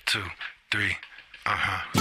2, 3, uh-huh.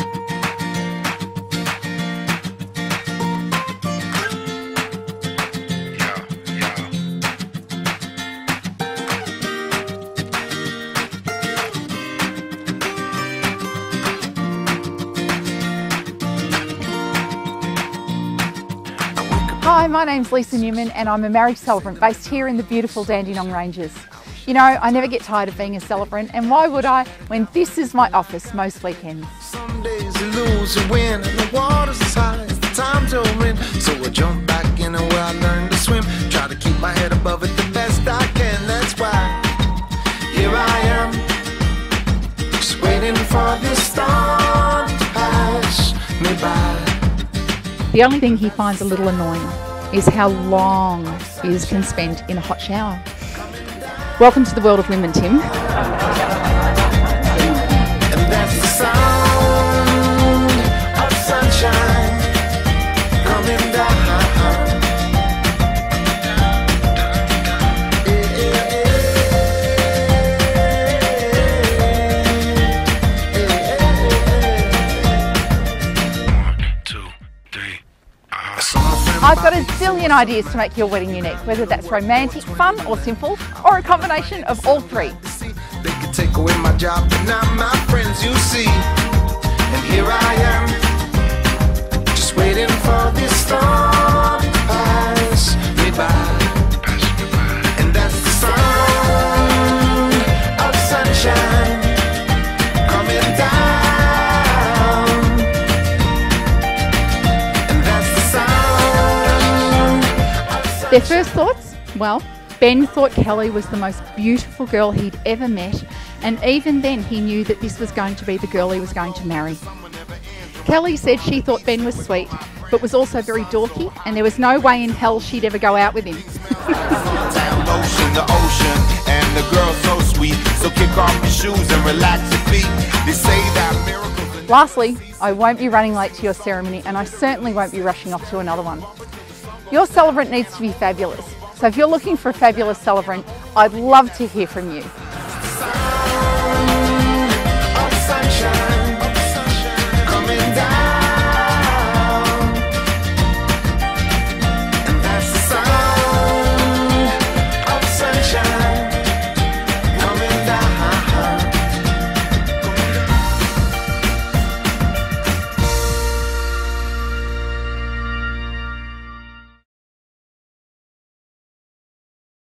Hi, my name's Lisa Newman and I'm a marriage celebrant based here in the beautiful Dandenong Ranges. You know, I never get tired of being a celebrant, and why would I when this is my office most weekends? Some days you lose, you win, and the water's as high as the time to win. So I jump back in and where I learned to swim. Try to keep my head above it the best I can. That's why here I am, just waiting for this storm to pass me by. The only thing he finds a little annoying is how long Iz can spend in a hot shower. Welcome to the world of women, Tim. And that's the sound of sunshine coming down. I've got a zillion ideas to make your wedding unique, whether that's romantic, fun or simple, or a combination of all three. They could take away my job, but not my friends, you see. And here I am, just waiting for this storm to pass me by. And that's the sound of sunshine coming down. And that's the sound of sunshine. Their first thoughts? Well, Ben thought Kelly was the most beautiful girl he'd ever met, and even then he knew that this was going to be the girl he was going to marry. Kelly said she thought Ben was sweet, but was also very dorky, and there was no way in hell she'd ever go out with him. The ocean and the girl so sweet, so kick off your shoes and relax your feet. They say that miracles. Lastly, I won't be running late to your ceremony, and I certainly won't be rushing off to another one. Your celebrant needs to be fabulous. So if you're looking for a fabulous celebrant, I'd love to hear from you.